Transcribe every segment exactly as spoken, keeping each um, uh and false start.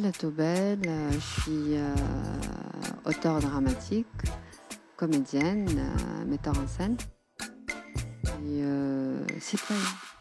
Laila Toubel, euh, je suis euh, auteure dramatique, comédienne, euh, metteur en scène et euh, citoyenne.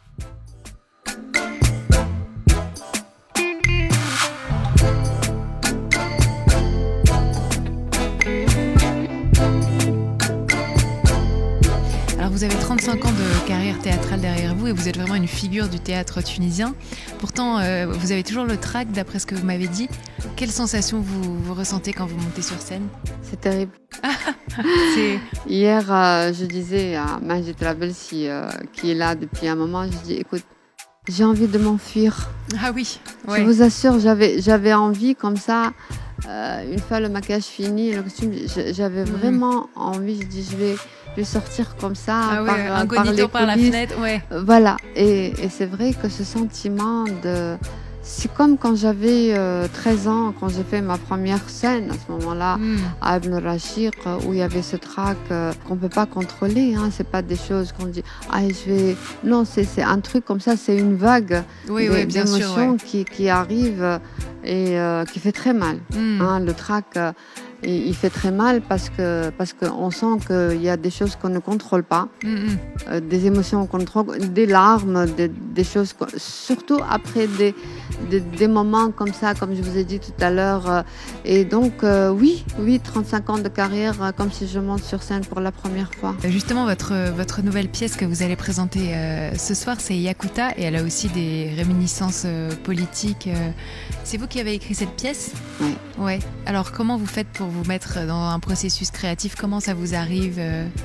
Vous avez trente-cinq ans de carrière théâtrale derrière vous et vous êtes vraiment une figure du théâtre tunisien. Pourtant, euh, vous avez toujours le trac, d'après ce que vous m'avez dit. Quelle sensation vous, vous ressentez quand vous montez sur scène? C'est terrible. C'est... Hier, euh, je disais à Majid Rabelsi, euh, qui est là depuis un moment, je dis, écoute, j'ai envie de m'enfuir. Ah oui, ouais. Ouais. Je vous assure, j'avais, j'avais envie comme ça, euh, une fois le maquillage fini, le costume, j'avais mmh. vraiment envie, je dis, je vais... Je vais sortir comme ça, ah par, ouais, euh, par les par la fenêtre, ouais. Voilà, et, et c'est vrai que ce sentiment de... C'est comme quand j'avais euh, treize ans, quand j'ai fait ma première scène, à ce moment-là, mm. à Ibn Rachir, où il y avait ce trac euh, qu'on ne peut pas contrôler. Hein. Ce n'est pas des choses qu'on dit, ah, je vais... Non, c'est, c'est un truc comme ça, c'est une vague oui, de, oui, bien d'émotions sûr, ouais. qui, qui arrive et euh, qui fait très mal. Mm. Hein, le trac... Euh, Et il fait très mal parce que parce qu'on sent qu'il y a des choses qu'on ne contrôle pas, mmh. euh, des émotions qu'on contrôle, des larmes, des, des choses, surtout après des, des, des moments comme ça, comme je vous ai dit tout à l'heure. Euh, et donc, euh, oui, oui, trente-cinq ans de carrière, euh, comme si je monte sur scène pour la première fois. Justement, votre, votre nouvelle pièce que vous allez présenter euh, ce soir, c'est Yakuta, et elle a aussi des réminiscences euh, politiques. Euh. C'est vous qui avez écrit cette pièce? Oui. Ouais. Alors, comment vous faites pour vous mettre dans un processus créatif? Comment ça vous arrive?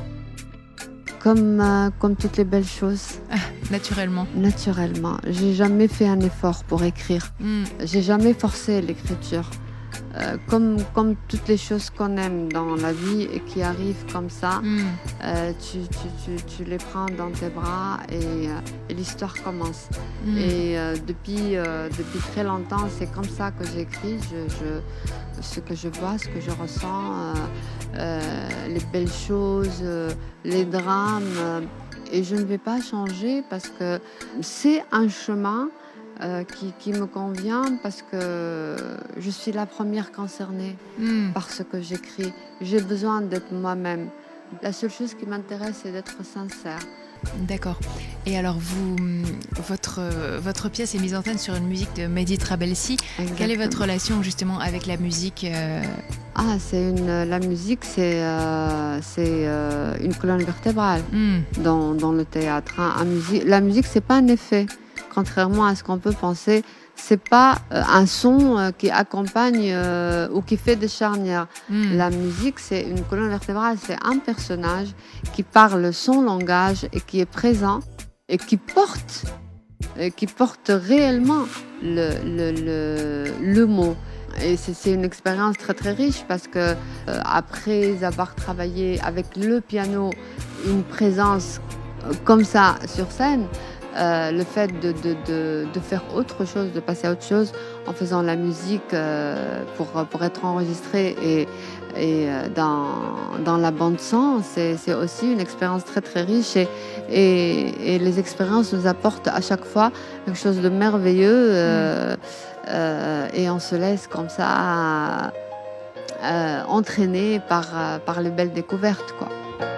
Comme, euh, comme toutes les belles choses. Ah, naturellement. Naturellement. J'ai jamais fait un effort pour écrire. Mm. J'ai jamais forcé l'écriture. Euh, comme, comme toutes les choses qu'on aime dans la vie et qui arrivent comme ça, mm. euh, tu, tu, tu, tu les prends dans tes bras et, euh, et l'histoire commence. Mm. Et euh, depuis, euh, depuis très longtemps, c'est comme ça que j'écris. Je, je, ce que je vois, ce que je ressens, euh, euh, les belles choses, euh, les drames. Euh, et je ne vais pas changer parce que c'est un chemin Euh, qui, qui me convient parce que je suis la première concernée mm. par ce que j'écris. J'ai besoin d'être moi-même. La seule chose qui m'intéresse, c'est d'être sincère. D'accord. Et alors, vous, votre, votre pièce est mise en scène sur une musique de Mehdi Trabelsi. Exactement. Quelle est votre relation justement avec la musique euh... Ah, c'est une, la musique, c'est, euh, c'est euh, une colonne vertébrale mm. dans, dans le théâtre. Hein. La musique, la musique, c'est pas un effet. Contrairement à ce qu'on peut penser, c'est pas euh, un son euh, qui accompagne euh, ou qui fait des charnières. Mm. La musique, c'est une colonne vertébrale, c'est un personnage qui parle son langage et qui est présent et qui porte, et qui porte réellement le, le, le, le mot. Et c'est, c'est une expérience très très riche parce que euh, après avoir travaillé avec le piano, une présence euh, comme ça sur scène. Euh, le fait de, de, de, de faire autre chose, de passer à autre chose en faisant la musique euh, pour, pour être enregistré et, et dans, dans la bande-son, c'est, c'est aussi une expérience très très riche et, et, et les expériences nous apportent à chaque fois quelque chose de merveilleux euh, mmh. euh, et on se laisse comme ça euh, entraîner par, par les belles découvertes, quoi.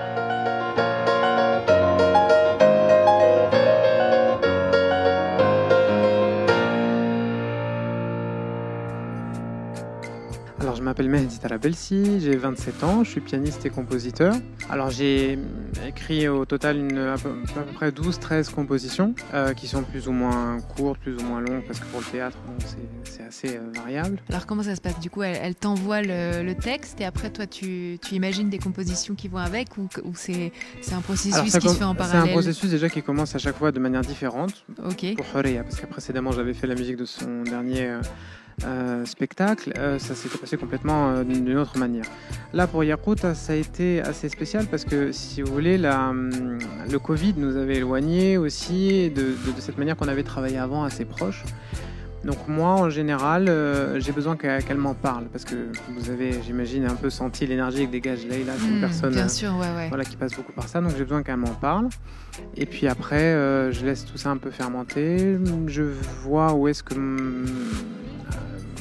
Alors, je m'appelle Mehdi Trabelsi, j'ai vingt-sept ans, je suis pianiste et compositeur. Alors, j'ai écrit au total une, à, peu, à peu près douze treize compositions euh, qui sont plus ou moins courtes, plus ou moins longues, parce que pour le théâtre, bon, c'est, c'est assez euh, variable. Alors, comment ça se passe? Du coup, elle, elle t'envoie le, le texte et après, toi, tu, tu imagines des compositions qui vont avec ou, ou c'est, c'est un processus Alors, qui com- se fait en parallèle? C'est un processus déjà qui commence à chaque fois de manière différente. Ok. Pour Horeya, parce que précédemment, j'avais fait la musique de son dernier... Euh, Euh, spectacle, euh, ça s'était passé complètement euh, d'une autre manière. Là, pour Yakuta, ça a été assez spécial parce que, si vous voulez, la, le Covid nous avait éloignés aussi de, de, de cette manière qu'on avait travaillé avant, assez proche. Donc moi, en général, euh, j'ai besoin qu'elle, qu'elle m'en parle parce que vous avez, j'imagine, un peu senti l'énergie que dégage Leïla. C'est une mmh, personne bien sûr, ouais, ouais. Voilà, qui passe beaucoup par ça, donc j'ai besoin qu'elle m'en parle. Et puis après, euh, je laisse tout ça un peu fermenter. Je vois où est-ce que...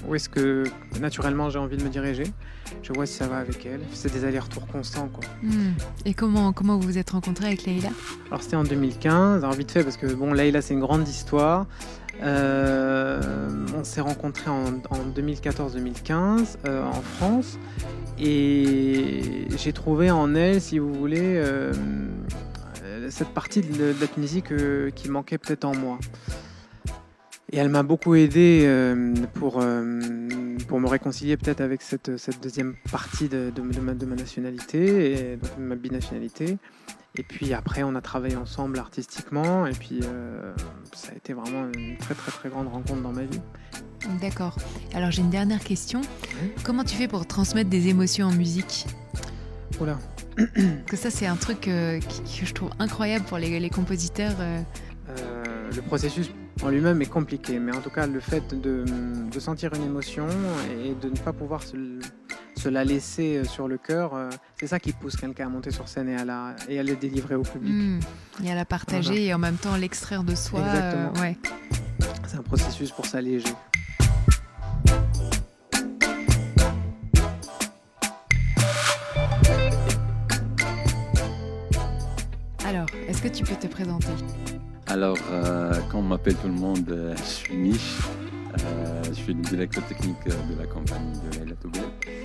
où est-ce que naturellement j'ai envie de me diriger. Je vois si ça va avec elle. C'est des allers-retours constants, quoi. Mmh. Et comment, comment vous vous êtes rencontrés avec Leïla? Alors c'était en deux mille quinze, alors vite fait parce que bon, Leïla c'est une grande histoire. Euh, on s'est rencontrés en, en deux mille quatorze deux mille quinze euh, en France et j'ai trouvé en elle, si vous voulez, euh, cette partie de, de la Tunisie que, qui manquait peut-être en moi. Et elle m'a beaucoup aidé euh, pour, euh, pour me réconcilier peut-être avec cette, cette deuxième partie de, de, de, ma, de ma nationalité, et donc de ma binationalité. Et puis après, on a travaillé ensemble artistiquement, et puis euh, ça a été vraiment une très très très grande rencontre dans ma vie. D'accord. Alors j'ai une dernière question. Oui. Comment tu fais pour transmettre des émotions en musique? Oula. Que ça, c'est un truc euh, qui, que je trouve incroyable pour les, les compositeurs. Euh... Euh, le processus en lui-même est compliqué, mais en tout cas, le fait de, de sentir une émotion et de ne pas pouvoir se, se la laisser sur le cœur, c'est ça qui pousse quelqu'un à monter sur scène et à la, et à le délivrer au public. Mmh. Et à la partager voilà. Et en même temps l'extraire de soi. Exactement. Euh, ouais. C'est un processus pour s'alléger. Alors, est-ce que tu peux te présenter? Alors, euh, quand on m'appelle tout le monde, euh, je suis Mich. Euh, je suis le directeur technique de la compagnie de Leïla Toubel.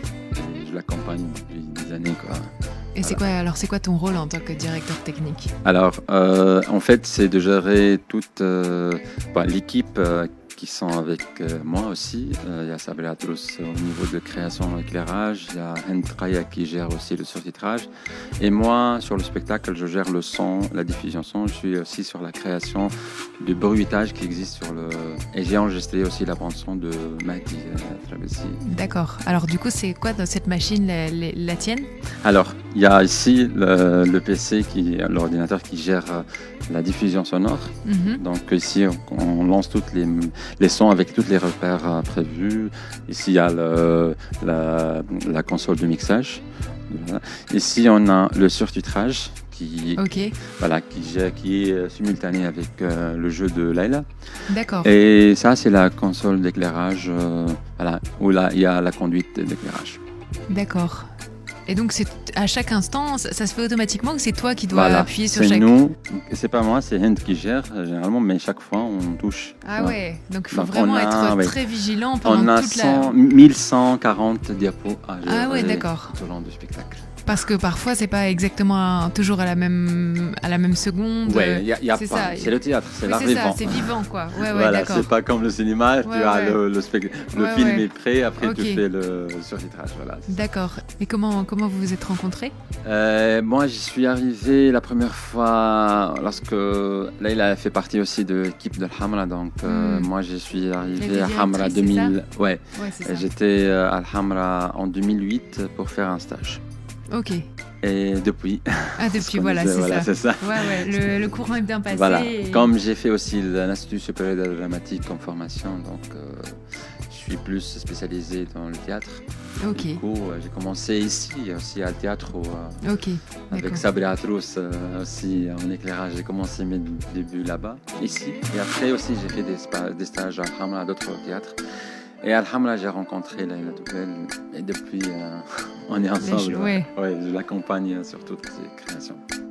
Et je l'accompagne depuis des années, quoi. Et voilà. c'est quoi, alors, c'est quoi ton rôle en tant que directeur technique? Alors, euh, en fait, c'est de gérer toute euh, bah, l'équipe euh, qui sont avec euh, moi aussi. Euh, il y a Sabri Atrous au niveau de création éclairage, il y a Hend Raya qui gère aussi le surtitrage. Et moi, sur le spectacle, je gère le son, la diffusion son. Je suis aussi sur la création du bruitage qui existe sur le... Et j'ai enregistré aussi la bande-son de Mahdi euh, Trabelsi. D'accord. Alors du coup, c'est quoi dans cette machine, la, la, la tienne? Alors, il y a ici le, le P C, qui, l'ordinateur qui gère la diffusion sonore. Mm-hmm. Donc ici, on, on lance toutes les, les sons avec tous les repères euh, prévus. Ici, il y a le, la, la console de mixage. Voilà. Ici, on a le surtitrage qui, okay. voilà, qui, qui est simultané avec euh, le jeu de Leïla. D'accord. Et ça, c'est la console d'éclairage, euh, voilà, où là, il y a la conduite d'éclairage. D'accord. Et donc, c'est, à chaque instant, ça, ça se fait automatiquement ou c'est toi qui dois voilà, appuyer sur c'est chaque... nous, c'est pas moi, c'est Hend qui gère généralement, mais chaque fois, on touche. Ah voilà. Ouais, donc il faut donc vraiment a, être ouais. très vigilant pendant on a toute cent, la... mille cent quarante diapos à gérer ah ouais, d'accord. tout au long du spectacle. Parce que parfois, c'est pas exactement toujours à la même, à la même seconde. Ouais, y a, y a c'est pas. Ça. C'est le théâtre, c'est oui, l'art c'est vivant. Ça, c'est vivant, quoi. Ouais, ouais, voilà, d'accord. c'est pas comme le cinéma, ouais, tu ouais. as le, le, spect... le ouais, film ouais. est prêt, après okay. tu fais le surtitrage. Voilà, d'accord. Et comment, comment vous vous êtes rencontrés? euh, Moi, j'y suis arrivé la première fois lorsque Leïla a fait partie aussi de l'équipe de Al-Hamra. Donc, euh, mm. moi, je suis arrivé à Al-Hamra deux mille. Ouais, ouais j'étais à Al-Hamra en deux mille huit pour faire un stage. Ok. Et depuis. Ah, depuis, voilà, c'est voilà, ça. ça. Ouais, ouais, le, le courant est bien passé. Voilà. Et... Comme j'ai fait aussi l'Institut supérieur de la dramatique comme formation, donc euh, je suis plus spécialisé dans le théâtre. Ok. Du coup, j'ai commencé ici, aussi à le théâtre, euh, okay, avec Sabri Atrous euh, aussi en éclairage. J'ai commencé mes débuts là-bas, ici. Et après aussi, j'ai fait des, des stages à Al-Hamra, à d'autres théâtres. Et à Al-Hamra, j'ai rencontré Leïla Toubel et depuis, euh, on est ensemble. Ouais. Ouais, je l'accompagne sur toutes ses créations.